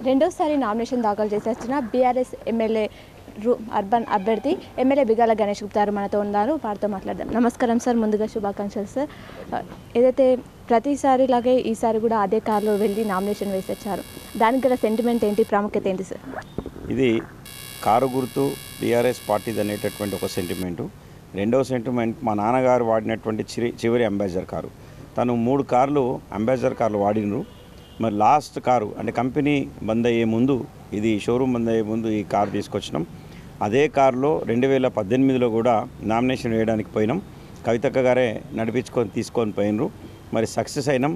రెండోసారి నామినేషన్ దాఖలు చేసిన బీఆర్ఎస్ ఎమ్మెల్యే అర్బన్ అభ్యర్థి ఎమ్మెల్యే బిగాల గణేష్ గుప్తా మనతో ఉన్నారు. వారితో మాట్లాడదాం. నమస్కారం సార్, ముందుగా శుభాకాంక్షలు సార్. ఏదైతే ప్రతిసారిలాగే ఈసారి కూడా అదే కారులో వెళ్ళి నామినేషన్ వేసి వచ్చారు, దానికి గల సెంటిమెంట్ ఏంటి, ప్రాముఖ్యత ఏంటి సార్? ఇది కారు గుర్తు బీఆర్ఎస్ పార్టీది అనేటటువంటి ఒక సెంటిమెంటు. రెండవ సెంటిమెంట్, మా నాన్నగారు వాడినటువంటి చివరి అంబాసిడర్ కారు. తను 3 కార్లు అంబాసిడర్ కార్లు వాడినరు. మరి లాస్ట్ కారు అంటే కంపెనీ బంద్ అయ్యే ముందు, ఇది షోరూమ్ బంద్ అయ్యే ముందు ఈ కారు తీసుకొచ్చినాం. అదే కారులో 2018లో కూడా నామినేషన్ వేయడానికి పోయినాం. కవితక్క గారే తీసుకొని పోయినరు. మరి సక్సెస్ అయినాం.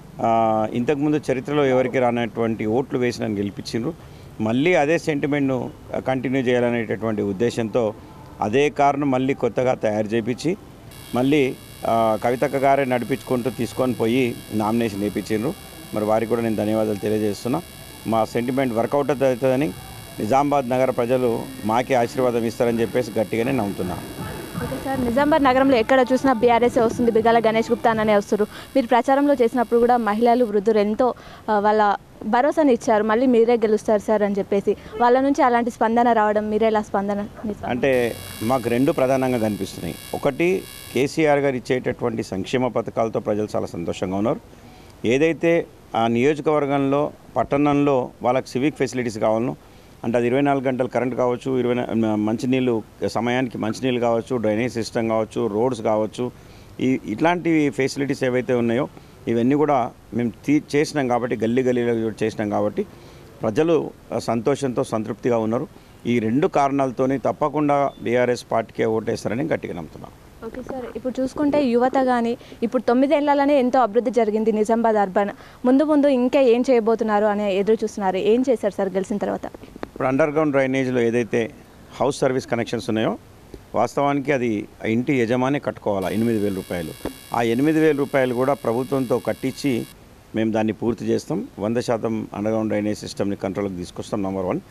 ఇంతకుముందు చరిత్రలో ఎవరికి రానటువంటి ఓట్లు వేసి నన్ను గెలిపించిండ్రు. మళ్ళీ అదే సెంటిమెంట్ను కంటిన్యూ చేయాలనేటటువంటి ఉద్దేశంతో అదే కారును మళ్ళీ కొత్తగా తయారు చేయించి మళ్ళీ కవితక్క గారే నడిపించుకుంటూ తీసుకొని పోయి నామినేషన్ వేయించిండ్రు. మరి వారికి కూడా నేను ధన్యవాదాలు తెలియజేస్తున్నా. మా సెంటిమెంట్ వర్కౌట్ అవుతుందని నిజామాబాద్ నగర ప్రజలు మాకే ఆశీర్వాదం ఇస్తారని చెప్పేసి గట్టిగానే నమ్ముతున్నా. ఓకే సార్, నిజామాబాద్ నగరంలో ఎక్కడ చూసినా బీఆర్ఎస్ వస్తుంది, బిగాల గణేష్ గుప్తా అనే వస్తారు. మీరు ప్రచారంలో చేసినప్పుడు కూడా మహిళలు, వృద్ధులు ఎంతో వాళ్ళ భరోసాని ఇచ్చారు, మళ్ళీ మీరే గెలుస్తారు సార్ అని చెప్పేసి. వాళ్ళ నుంచి అలాంటి స్పందన రావడం, మీరే ఇలా స్పందన అంటే మాకు 2 ప్రధానంగా కనిపిస్తున్నాయి. ఒకటి, కేసీఆర్ గారు ఇచ్చేటటువంటి సంక్షేమ పథకాలతో ప్రజలు చాలా సంతోషంగా ఉన్నారు. ఏదైతే ఆ నియోజకవర్గంలో, పట్టణంలో వాళ్ళకి సివిక్ ఫెసిలిటీస్ కావాలనో, అంటే అది 24 గంటలు కరెంట్ కావచ్చు, మంచినీళ్ళు సమయానికి మంచినీళ్ళు కావచ్చు, డ్రైనేజ్ సిస్టమ్ కావచ్చు, రోడ్స్ కావచ్చు, ఇట్లాంటి ఫెసిలిటీస్ ఏవైతే ఉన్నాయో ఇవన్నీ కూడా మేము చేసినాం కాబట్టి, గల్లీలో చేసినాం కాబట్టి ప్రజలు సంతోషంతో సంతృప్తిగా ఉన్నారు. ఈ 2 కారణాలతోని తప్పకుండా బీఆర్ఎస్ పార్టీకే ఓటేస్తారని గట్టిగా నమ్ముతున్నాం. ఓకే సార్, ఇప్పుడు చూసుకుంటే యువత కానీ ఇప్పుడు 9 ఏళ్లలోనే ఎంతో అభివృద్ధి జరిగింది నిజామాబాద్ అర్బన్. ముందు ఇంకా ఏం చేయబోతున్నారు అని ఎదురు చూస్తున్నారు. ఏం చేశారు సార్ గెలిచిన తర్వాత? ఇప్పుడు అండర్గ్రౌండ్ డ్రైనేజ్లో ఏదైతే హౌస్ సర్వీస్ కనెక్షన్స్ ఉన్నాయో, వాస్తవానికి అది ఇంటి యజమాని కట్టుకోవాలి 8,000 రూపాయలు. ఆ 8,000 రూపాయలు కూడా ప్రభుత్వంతో కట్టించి మేము దాన్ని పూర్తి చేస్తాం. 100% అండర్గ్రౌండ్ డ్రైనేజ్ సిస్టమ్ని కంట్రోల్కి తీసుకొస్తాం. నెంబర్ 1,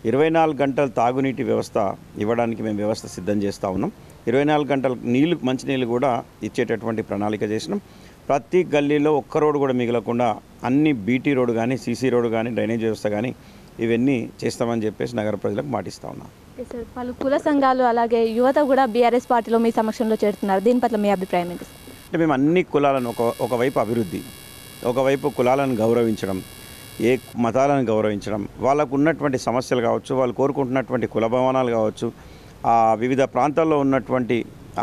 24 గంటలు తాగునీటి వ్యవస్థ ఇవ్వడానికి మేము వ్యవస్థ సిద్ధం చేస్తూ ఉన్నాం. 24 గంటల మంచినీళ్ళు కూడా ఇచ్చేటటువంటి ప్రణాళిక చేసినాం. ప్రతి గల్లీలో ఒక్క రోడ్డు కూడా మిగలకుండా అన్ని బీటీ రోడ్డు కానీ, సీసీ రోడ్డు కానీ, డ్రైనేజ్ వ్యవస్థ కానీ ఇవన్నీ చేస్తామని చెప్పేసి నగర ప్రజలకు మాటిస్తూ ఉన్నాం. సార్, పలు కుల సంఘాలు అలాగే యువత కూడా బీఆర్ఎస్ పార్టీలో మీ సమక్షంలో చేరుతున్నారు. దీని పట్ల మీ అభిప్రాయం ఏంటి? అంటే మేము అన్ని కులాలను ఒకవైపు అభివృద్ధి, ఒకవైపు కులాలను గౌరవించడం, ఏ మతాలను గౌరవించడం, వాళ్ళకు ఉన్నటువంటి సమస్యలు కావచ్చు, వాళ్ళు కోరుకుంటున్నటువంటి కుల భవనాలు కావచ్చు, వివిధ ప్రాంతాల్లో ఉన్నటువంటి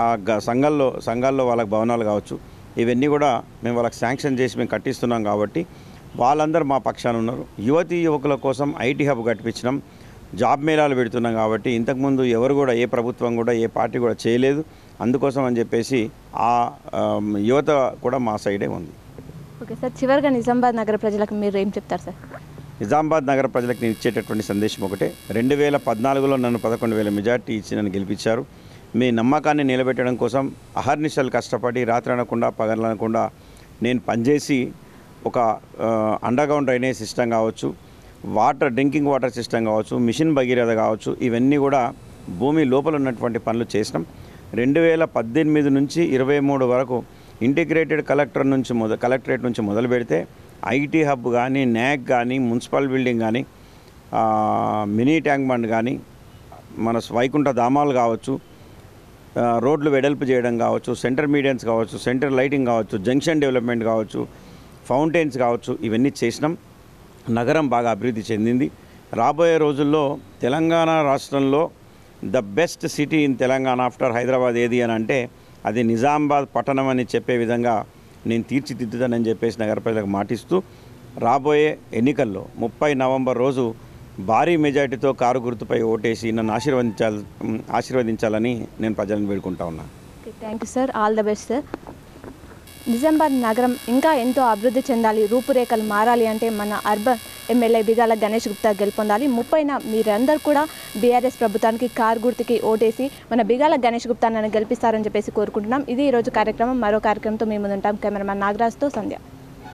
సంఘాల్లో వాళ్ళకి భవనాలు కావచ్చు, ఇవన్నీ కూడా మేము వాళ్ళకి శాంక్షన్ చేసి మేము కట్టిస్తున్నాం కాబట్టి వాళ్ళందరూ మా పక్షాన ఉన్నారు. యువకుల కోసం ఐటీ హబ్ కట్టించినాం, జాబ్ మేళాలు పెడుతున్నాం కాబట్టి ఇంతకుముందు ఎవరు కూడా, ఏ ప్రభుత్వం కూడా, ఏ పార్టీ కూడా చేయలేదు. అందుకోసం అని చెప్పేసి ఆ యువత కూడా మా సైడే ఉంది. ఓకే సార్, చివరిగా నిజామాబాద్ నగర ప్రజలకు మీరు ఏం చెప్తారు సార్? నిజామాబాద్ నగర ప్రజలకు నేను ఇచ్చేటటువంటి సందేశం ఒకటే. 2014లో నన్ను 11,000 మెజార్టీ ఇచ్చి నన్ను గెలిపించారు. మీ నమ్మకాన్ని నిలబెట్టడం కోసం అహర్నిశలు కష్టపడి, రాత్రి అనకుండా పగలనకుండా నేను పనిచేసి ఒక అండర్గ్రౌండ్ డ్రైనేజ్ సిస్టమ్ కావచ్చు, డ్రింకింగ్ వాటర్ సిస్టమ్ కావచ్చు, మిషన్ భగీరథ కావచ్చు, ఇవన్నీ కూడా భూమి లోపల ఉన్నటువంటి పనులు చేసినాం. 2018 నుంచి 23 వరకు ఇంటిగ్రేటెడ్ కలెక్టరేట్ నుంచి మొదలు పెడితే ఐటీ హబ్ కానీ, న్యాక్ కానీ, మున్సిపల్ బిల్డింగ్ కానీ, మినీ ట్యాంక్ బండ్ కానీ, మన వైకుంఠ ధామాలు కావచ్చు, రోడ్లు వెడల్పు చేయడం కావచ్చు, సెంటర్ మీడియన్స్ కావచ్చు, సెంటర్ లైటింగ్ కావచ్చు, జంక్షన్ డెవలప్మెంట్ కావచ్చు, ఫౌంటైన్స్ కావచ్చు, ఇవన్నీ చేసినాం. నగరం బాగా అభివృద్ధి చెందింది. రాబోయే రోజుల్లో తెలంగాణ రాష్ట్రంలో the best city in Telangana after Hyderabad ఏది అని అంటే అది నిజామాబాద్ పట్టణం అని చెప్పే విధంగా నేను తీర్చిదిద్దుతానని చెప్పేసి నగర ప్రజలకు మాటిస్తూ, రాబోయే ఎన్నికల్లో 30 నవంబర్ రోజు భారీ మెజార్టీతో కారు గుర్తుపై ఓటేసి నన్ను ఆశీర్వదించాలని నేను ప్రజలను వేడుకుంటా ఉన్నాను. Thank you sir, all the best sir. Nizamabad నగరం ఇంకా ఎంతో అభివృద్ధి చెందాలి, రూపురేఖలు మారాలి అంటే మన అర్బన్ ఎమ్మెల్యే బిగాల గణేష్ గుప్తా గెలుపొందాలి. 30న మీరందరూ కూడా బీఆర్ఎస్ ప్రభుత్వానికి కారు గుర్తుకి ఓటేసి మన బిగాల గణేష్ గుప్తా నన్ను గెలిపిస్తారని చెప్పేసి కోరుకుంటున్నాం. ఇది ఈరోజు కార్యక్రమం. మరో కార్యక్రమంతో మేము ముందుంటాం. కెమెరామెన్ నాగరాజ్తో సంధ్య.